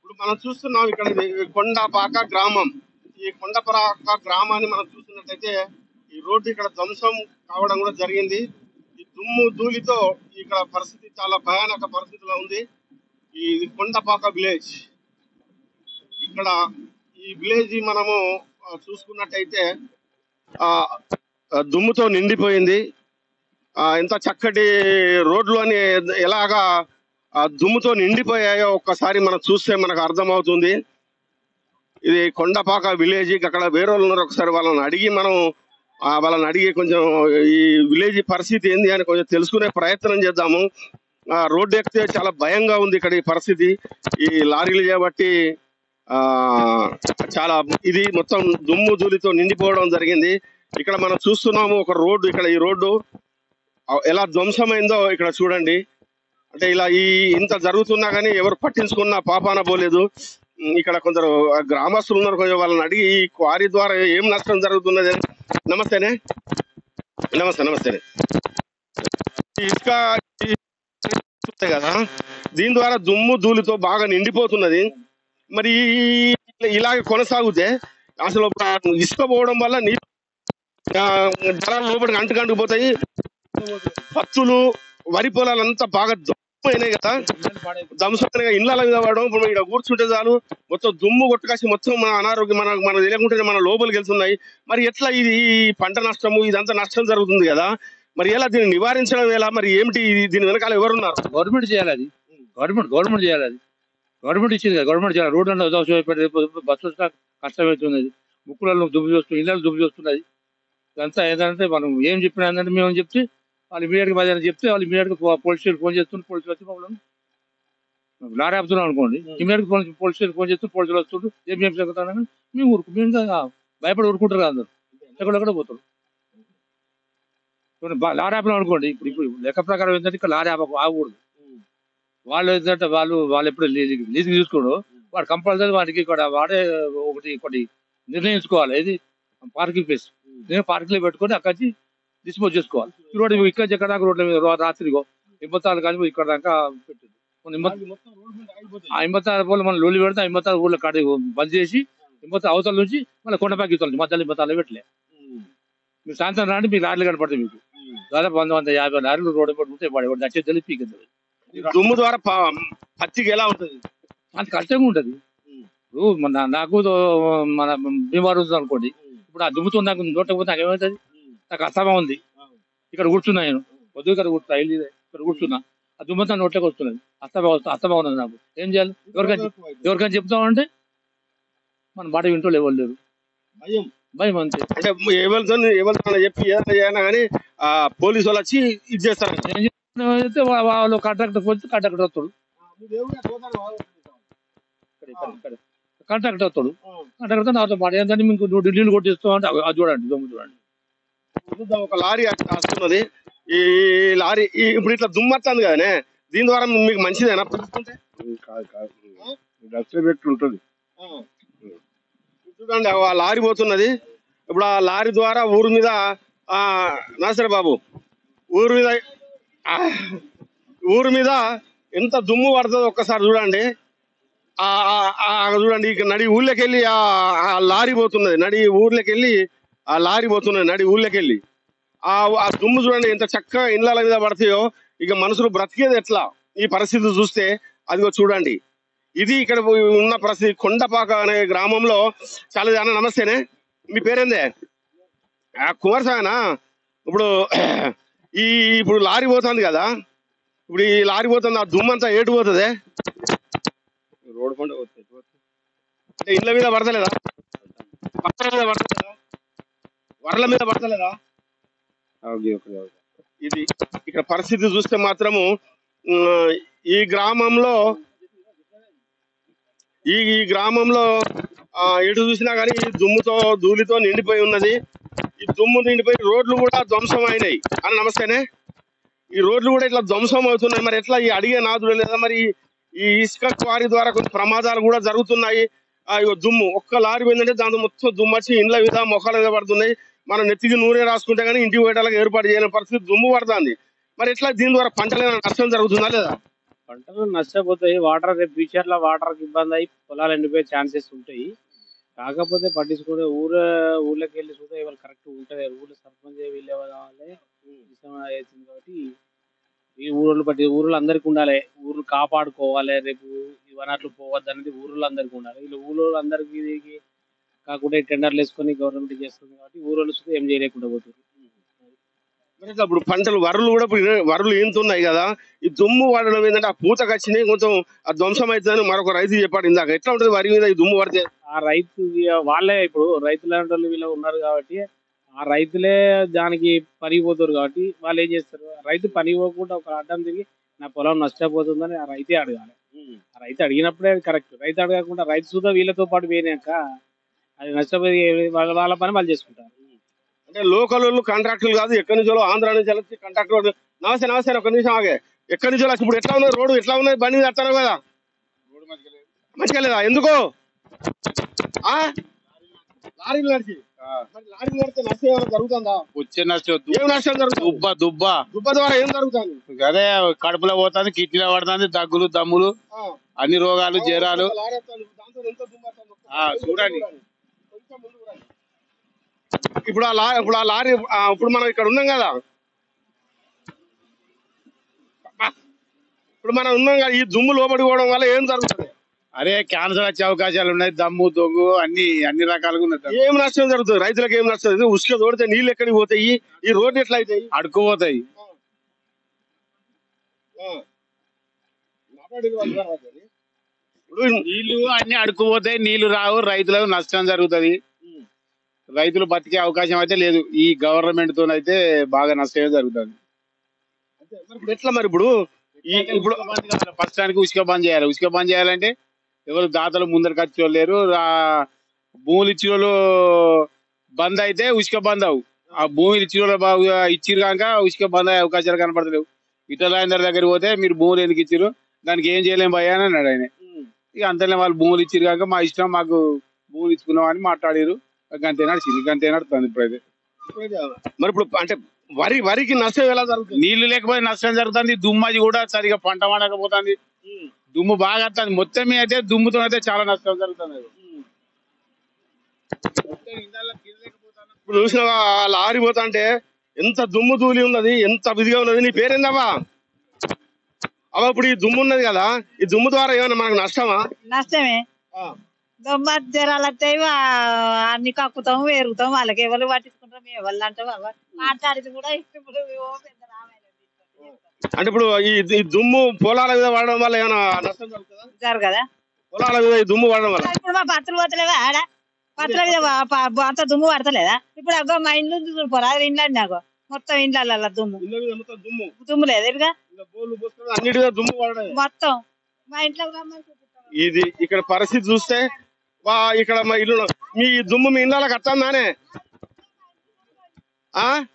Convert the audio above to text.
ఇప్పుడు మనం చూస్తున్నాం ఇక్కడ ఇది కొండపాక గ్రామం. ఈ కొండపాక గ్రామాన్ని మనం చూస్తున్నట్టయితే ఈ రోడ్డు ఇక్కడ ధ్వంసం కావడం కూడా జరిగింది. ఈ దుమ్ము ధూళితో ఇక్కడ పరిస్థితి చాలా భయానక పరిస్థితిలో ఉంది. ఈ కొండపాక విలేజ్ ఇక్కడ ఈ విలేజ్ మనము చూసుకున్నట్టయితే ఆ దుమ్ముతో నిండిపోయింది. ఎంత చక్కటి రోడ్లు అని ఎలాగా దుమ్ముతో నిండిపోయాయో ఒక్కసారి మనం చూస్తే మనకు అర్థమవుతుంది. ఇది కొండపాక విలేజ్. అక్కడ వేరే వాళ్ళు ఉన్నారు, ఒకసారి వాళ్ళని అడిగి కొంచెం ఈ విలేజ్ పరిస్థితి ఏంది అని కొంచెం తెలుసుకునే ప్రయత్నం చేద్దాము. రోడ్డు ఎక్కితే చాలా భయంగా ఉంది ఇక్కడ ఈ పరిస్థితి. ఈ లారీలు చేయబట్టి చాలా ఇది మొత్తం దుమ్ము ధూళితో నిండిపోవడం జరిగింది. ఇక్కడ మనం చూస్తున్నాము ఒక రోడ్డు, ఇక్కడ ఈ రోడ్డు ఎలా ధ్వంసమైందో ఇక్కడ చూడండి. అంటే ఇలా ఇంత జరుగుతున్నా కానీ ఎవరు పట్టించుకున్న పాపాన పోలేదు. ఇక్కడ కొందరు గ్రామస్తులు ఉన్నారు, కొంచెం వాళ్ళని అడిగి ఈ క్వారీ ద్వారా ఏం నష్టం జరుగుతున్నది. నమస్తేనే. నమస్తేనే. ఇసుక కదా, దీని ద్వారా దుమ్ము ధూళితో బాగా నిండిపోతున్నది. మరి ఇలాగే కొనసాగితే అసలు ఇసుక పోవడం వల్ల నీరు జలాలు లోపలికి అంటుపోతాయి. పత్తులు వరి పొలాలంతా బాగా దుమ్మైనాయి కదా, ధ్వంసమైన ఇళ్ళ మీద పడడం. ఇప్పుడు ఇక్కడ కూర్చుంటే చాలు మొత్తం దుమ్ము కొట్టుకాసి మొత్తం మన అనారోగ్యం మన తెలియకుంటే మన లోపలికి వెళ్తున్నాయి. మరి ఎట్లా ఇది పంట నష్టము ఇదంతా నష్టం జరుగుతుంది కదా, మరి ఎలా దీన్ని నివారించడం ఎలా, మరి ఏమిటి దీని వెనకాల ఎవరున్నారు? గవర్నమెంట్ చేయాలి. అది గవర్నమెంట్ చేయాలి. అది గవర్నమెంట్ ఇచ్చింది కదా, గవర్నమెంట్ చేయాలి. రోడ్డు అంటే బస్సు వస్తా కష్టమవుతున్నది, ముక్కులలో దుబ్బు చూస్తుంది, ఇళ్ళలో దుబ్బు చూస్తున్నది. ఇదంతా ఏంటంటే మనం ఏం చెప్పినా ఏంటంటే మేము చెప్తే వాళ్ళు ఇమీడియట్గా మధ్యాహ్నం చెప్తే వాళ్ళు ఇమీడియట్గా పోలీస్ స్టేషన్ ఫోన్ చేస్తుంటే పోలీసులు వచ్చి మమ్మల్ని లారీ ఆపుతున్నాం అనుకోండి, ఇమీడియట్గా పోలీస్ స్టేషన్ ఫోన్ చేస్తూ పోలీసులు వస్తుంటూ ఏం చెప్తానని మేము భయపడి ఊరుకుంటారు కదా, అందరు ఎక్కడెక్కడ పోతారు. లారీ ఆపినాం అనుకోండి, ఇప్పుడు లెక్క ప్రకారం ఏంటంటే ఇక్కడ లారీ ఆగకూడదు. వాళ్ళు ఏంటంటే వాళ్ళు ఎప్పుడు లీజు తీసుకోడు, వాడు కంపల్సరీ వాడికి ఇక్కడ వాడే ఒకటి నిర్ణయించుకోవాలి. ఇది పార్కింగ్ ప్లేస్, నేను పార్కింగ్ లో పెట్టుకొని అక్కడి డిస్పోజ్ చేసుకోవాలి. ఈ రోడ్డు ఇక్కడ ఎక్కడ దాకా రోడ్ల మీద రాత్రిగో 86 కానీ ఇక్కడ దాకా పెట్టింది. 86 పోలు మనం లోలి పెడితే 86 ఊళ్ళో కాడి బంద్ చేసి 80 అవతల నుంచి మళ్ళీ కొండపాకి ఇవ్వాలి. మధ్యలో 86 పెట్టలే. మీరు సాయంత్రం రాండి, మీకు లారీలు కనపడతాయి. మీకు దాదాపు 150 లారీలు రోడ్డు పట్టుకుంటే దచ్చేది తెలిసి పీకింది. దుమ్ము ద్వారా పచ్చికి ఎలా ఉంటుంది? అంత కష్టంగా ఉంటది. ఇప్పుడు నాకు మన బీమారు ఉంది అనుకోండి, ఇప్పుడు ఆ దుమ్ముతో నాకు నోటకపోతే నాకు ఏమవుతుంది? నాకు అసమా ఉంది. ఇక్కడ కూర్చున్నా, నేను వద్దు ఇక్కడ కూర్చున్నా, ఇక్కడ కూర్చున్నా, ఆ దుమ్మంతా నోట్లోకి వస్తున్నది. అస్తమా ఉన్నది. నాకు ఏం చేయాలి? ఎవరికైనా చెప్తామంటే మన మాట వింటూ ఎవరు లేరు. భయం అంతే. అంటే ఎవరితో చెప్పి ఏదైనా కానీ పోలీసు వాళ్ళు వచ్చి ఇది చేస్తారు. అయితే వాళ్ళు కాంట్రాక్టర్ పోతే కాంట్రాక్టర్ వస్తాడు, కాంట్రాక్టర్ నాతో మాట ఏంటంటే మీకు ఢిల్లీలు కొట్టిస్తాం అంటే అది చూడండి, దుమ్ము చూడండి. ఒక లారీ వస్తున్నది. ఈ లారీ ఇప్పుడు ఇట్లా దుమ్ము వస్తుంది కదనే, దీని ద్వారా మీకు మంచిదేనా? ఉంటుంది. చూడండి ఆ లారీ పోతున్నది. ఇప్పుడు ఆ లారీ ద్వారా ఊరు మీద నాసరే బాబు ఊరు మీద ఎంత దుమ్ము పడుతుందో ఒక్కసారి చూడండి. చూడండి ఇక నడి ఊళ్ళోకి వెళ్ళి ఆ లారీ పోతున్నది, నడి ఊర్లోకి వెళ్ళి ఆ లారీ పోతున్నది, నడి ఊళ్ళోకి వెళ్ళి ఆ దుమ్ము చూడండి ఎంత చక్కగా ఇళ్ళ మీద పడతాయో. ఇక మనుషులు బ్రతికేది ఎట్లా ఈ పరిస్థితి చూస్తే? అదిగో చూడండి, ఇది ఇక్కడ ఉన్న పరిస్థితి. కొండపాక అనే గ్రామంలో చాలా జన. నమస్తేనే, మీ పేరేందే? కుమారస్వామినా? ఇప్పుడు లారీ పోతుంది కదా, ఇప్పుడు ఈ లారీ పోతుంది, ఆ దుమ్మంతా ఏటు పోతుంది? రోడ్డు పంట పోతుంది. అంటే ఇళ్ళ మీద పడతలేదా? పక్కల మీద పడతలేదా? వరల మీద పడతలేదా? ఇది ఇక్కడ పరిస్థితి చూస్తే మాత్రము ఈ గ్రామంలో ఎటు చూసినా కానీ దుమ్ముతో ధూళితో నిండిపోయి ఉన్నది. ఈ దుమ్ము నిండిపోయి రోడ్లు కూడా ధ్వంసం అయినాయి. అని నమస్తేనే. ఈ రోడ్లు కూడా ఇట్లా ధ్వంసం అవుతున్నాయి. మరి ఎట్లా ఈ అడిగే నాదుడు లేదా? మరి ఈ ఇసుక క్వారీ ద్వారా కొన్ని ప్రమాదాలు కూడా జరుగుతున్నాయి. దుమ్ము ఒక్క లారీ పోయిందంటే దాంతో మొత్తం దుమ్ము వచ్చి ఇండ్ల మీద మొక్కల మీద పడుతున్నాయి. మనం నెత్తికి నూనె రాసుకుంటే కానీ ఇంటికి పోయేటాలకు ఏర్పాటు చేయని పరిస్థితి దుమ్ము పడుతుంది. మరి ఎట్లా దీని ద్వారా పంటలు నష్టం జరుగుతుందా లేదా? పంటలు నష్టపోతాయి. వాటర్ రేపు ఫ్యూచర్ లో వాటర్ కి ఇబ్బంది అయి పొలాలు ఎండిపోయే ఛాన్సెస్ ఉంటాయి. కాకపోతే పట్టించుకునే ఊర్లోకి వెళ్ళి చూస్తే ఇవాళ కరెక్ట్ ఉంటది. ఊర్లో సర్పంచ్ వీళ్ళు ఎవరు కావాలి అవుతుంది కాబట్టి ఈ ఊర్లో అందరికి ఉండాలి. ఊర్లు కాపాడుకోవాలి. రేపు ఈ వనరులు పోవద్దు అనేది ఊర్లో అందరికి ఉండాలి. వీళ్ళు ఊళ్ళో అందరికి కాకుండా టెండర్లు వేసుకొని గవర్నమెంట్ చేస్తుంది కాబట్టి ఊరోళ్ళు చూస్తే ఏం చేయలేకుండా పోతుంది. మరి ఇట్లా ఇప్పుడు పంటలు వరులు కూడా ఇప్పుడు వరులు ఈంతున్నాయి కదా, ఈ దుమ్ము పడడం ఏంటంటే ఆ పూత కచ్చినాయి కొంచెం ఆ ధ్వంసం అవుతుందని మరొక రైతు చెప్పాడు ఇందాక. ఎట్లా ఉంటుంది వరి మీద ఈ దుమ్ము పడితే? ఆ రైతు వాళ్ళే ఇప్పుడు రైతులు అంటే వీళ్ళు ఉన్నారు కాబట్టి ఆ రైతులే దానికి పనిపోతారు కాబట్టి వాళ్ళు ఏం చేస్తారు, రైతు పని పోకుండా ఒక అడ్డం తిరిగి నా పొలం నష్టపోతుందని ఆ రైతే అడగాలి. ఆ రైతు అడిగినప్పుడే అది కరెక్ట్. రైతు అడగకుండా రైతు సుధా వీళ్ళతో పాటు పోయినాక అది నష్టపోయి వాళ్ళ పని వాళ్ళు చేసుకుంటారు. అంటే లోకల్ వాళ్ళు కాంట్రాక్టులు కాదు, ఎక్కడి నుంచో ఆంధ్ర నుంచి వచ్చి కాంట్రాక్టర్. నమస్తే నమస్తే, ఒక నిమిషం ఆగే. ఎక్కడి నుంచో వచ్చి ఇప్పుడు ఎట్లా ఉన్నది రోడ్డు, ఎట్లా ఉన్నది, బండి మీద వస్తారు కదా, మంచిగా లేదా? ఎందుకో లారీలు నడిచి మరి లారీలు నడితే నష్టం ఏమైనా జరుగుతుందా? వచ్చే నష్టం ఏం నష్టం జరుగుతుంది? దుబ్బ దుబ్బ ద్వారా ఏం జరుగుతుంది? అదే కడుపులో పోతుంది, కిడ్నీలో పడుతుంది, దగ్గులు దమ్ములు అన్ని రోగాలు జ్వరాలు. లారీ వస్తుంది, దాంతో ఎంత దుమ్ము వస్తుంది? చూడండి. కొంచెం ముందుకు రండి. ఇప్పుడు ఆ లారీ ఇప్పుడు మనం ఇక్కడ ఉన్నాం కదా, ఇప్పుడు మనం ఉన్నాం కదా, ఈ దుమ్ము లోపడి పోవడం వల్ల ఏం జరుగుతుంది? అరే క్యాన్సర్ వచ్చే అవకాశాలు ఉన్నాయి, దమ్ము దొంగు అన్ని రకాలుగా ఉన్నాయి. ఏం నష్టం జరుగుతుంది? రైతులకు ఏం నష్టం? ఉసుక తోడితే నీళ్ళు ఎక్కడికి పోతాయి? ఈ రోడ్డు ఎట్లా అవుతాయి? అడుక్కుపోతాయి. నీళ్లు అన్ని అడుక్కుపోతాయి, నీళ్లు రావు, రైతులకు నష్టం జరుగుతుంది. రైతులు బతికే అవకాశం అయితే లేదు. ఈ గవర్నమెంట్ తోనైతే బాగా నష్టమే జరుగుతుంది. ఇప్పుడు ఎట్లా మరి ఇప్పుడు ఇప్పుడు ప్రస్తుతానికి ఉసుక బంద్ చేయాలి. ఉసుక బంద్ చేయాలంటే ఎవరు దాతలు ముందరికి వచ్చి లేరు. భూములు ఇచ్చిన వాళ్ళు బంద్ అయితే ఉసుక బంద్ అవు. ఆ భూములు ఇచ్చిన వాళ్ళు బాగా ఇచ్చిరు కాక ఉసుక బంద్ అయ్యే అవకాశాలు కనపడలేవు. ఇతరులందరి దగ్గరికి పోతే మీరు భూములు ఎందుకు ఇచ్చిరు, దానికి ఏం చేయలేం భయ్యా అని అన్నాడు ఆయన. ఇక అంతేనే వాళ్ళు భూములు ఇచ్చిరు కాక మా ఇష్టం, మాకు భూములు ఇచ్చుకున్నాం అని మాట్లాడారు. గంతే నడిచింది, గంతే నడుతుంది ఇప్పుడైతే. మరి ఇప్పుడు అంటే వరికి నష్టం ఎలా జరుగుతుంది? నీళ్లు లేకపోతే నష్టం జరుగుతుంది. దుమ్మది కూడా సరిగా పంట పండకపోతుంది. దుమ్ము బాగా వస్తుంది. మొత్తం మీద అయితే దుమ్ముతో అయితే చాలా నష్టం జరుగుతుంది. ఇప్పుడు చూసిన లారీ పోతా అంటే ఎంత దుమ్ము ధూళి ఉన్నది, ఎంత బిదిగా ఉన్నది. నీ పేరేందవ్వా? అవ ఇప్పుడు ఈ దుమ్ము ఉన్నది కదా, ఈ దుమ్ము ద్వారా ఏమైనా మనకు నష్టమా? నష్టమే. దొమ్మ జ్వరాలు వస్తాయి, అన్ని కక్కుతాం, వేరుగుతాం. వాళ్ళకి ఎవరు పట్టించుకుంటాం, ఎవరు అంటాం. మాట్లాడేది కూడా ఇప్పుడు అంటే ఇప్పుడు ఈ దుమ్ము పొలాల మీద పడడం వల్ల ఏమైనా నష్టం జరుగుతుందా? జరగదా? పొలాల మీద ఈ దుమ్ము పడడం వల్ల ఇప్పుడు మా పత్రులు పోతలేవా? ఆడ పత్రుల మీద అంత దుమ్ము పడతలేదా? ఇప్పుడు అగ్గో మా ఇండ్లు చూడిపోరా, అది ఇండ్లు నాకు మొత్తం ఇండ్ల దుమ్ము దుమ్ము లేదు ఇక అన్నిటిగా దుమ్ము పడడం మొత్తం మా ఇంట్లో. ఇది ఇక్కడ పరిస్థితి చూస్తే ఇక్కడ మా ఇల్లు మీ దుమ్ము మీ ఇళ్ళకి వస్తుందానే?